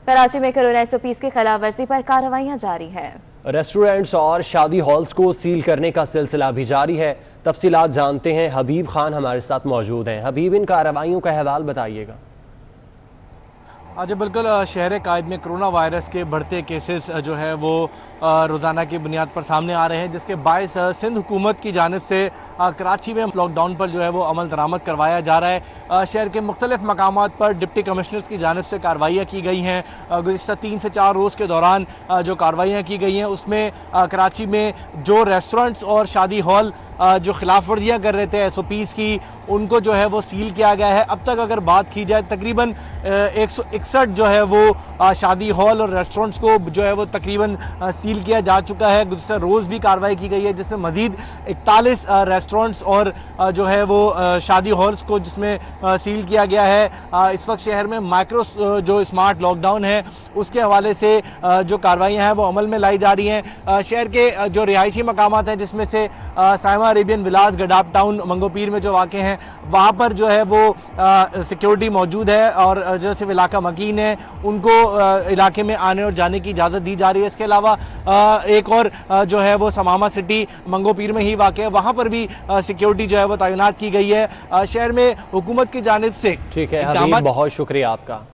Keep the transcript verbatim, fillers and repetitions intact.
कराची में corona S O Ps की खिलाफ वर्जी पर कार्रवाइयां जारी है। रेस्टोरेंट्स और शादी हॉल्स को सील करने का सिलसिला भी जारी है। तफसीलात जानते हैं, हबीब खान हमारे साथ मौजूद हैं। हबीब, इन कार्रवाइयों का हवाला बताइएगा। जी बिल्कुल, शहर कायद में कोरोना वायरस के बढ़ते केसेस जो है वो रोज़ाना की बुनियाद पर सामने आ रहे हैं, जिसके बायस सिंध हुकूमत की जानिब से कराची में लॉकडाउन पर जो है वो अमल दरामद करवाया जा रहा है। शहर के मुख्तलिफ मकामात पर डिप्टी कमिश्नर्स की जानिब से कार्रवाइयाँ की गई हैं। गुज़िश्ता तीन से चार रोज़ के दौरान जो कार्रवाइयाँ की गई हैं उसमें कराची में जो रेस्टोरेंट्स और शादी हॉल जो खिलाफ वर्जियाँ कर रहे थे एस ओ पीज़ की, उनको जो है वो सील किया गया है। अब तक अगर बात की जाए तकरीबन एक सौ इकसठ जो है वो शादी हॉल और रेस्टोरेंट्स को जो है वो तकरीबन सील किया जा चुका है। गुज़िश्ता रोज़ भी कार्रवाई की गई है, जिसमें मज़ीद इकतालीस रेस्टोरेंट्स और जो है वो शादी हॉल्स को जिसमें सील किया गया है। इस वक्त शहर में माइक्रो जो स्मार्ट लॉकडाउन है उसके हवाले से जो कार्रवाइयाँ हैं वो अमल में लाई जा रही हैं। शहर के जो रिहायशी मकामात हैं, जिसमें से Saima Arabian villas Gadap town Manghopir में जो वाक़ हैं, वहाँ पर जो है वो सिक्योरिटी मौजूद है और जो सिर्फ इलाका मकीन है उनको आ, इलाके में आने और जाने की इजाज़त दी जा रही है। इसके अलावा आ, एक और आ, जो है वो समामा सिटी मंगोपीर में ही वाक़ है, वहाँ पर भी सिक्योरिटी जो है वो तैनात की गई है। शहर में हुकूमत की जानिब से ठीक है हबीब, बहुत शुक्रिया आपका।